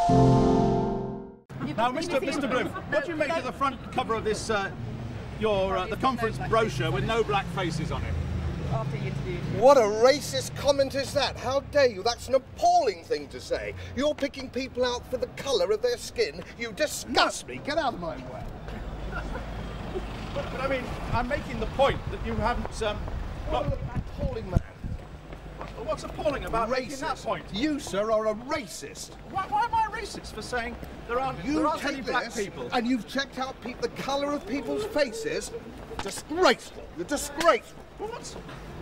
Now, Mr. Bloom, what do you make of the front cover of this, the conference brochure with no black faces on it? After you interviewed. What a racist comment is that? How dare you? That's an appalling thing to say. You're picking people out for the colour of their skin. You disgust me. Get out of my way. But I mean, I'm making the point that you haven't... What an appalling man. What's appalling about making that point? You, sir, are a racist. Why am I a racist for saying there aren't any black people? And you've checked out the colour of people's faces? Disgraceful. You're disgraceful. Well,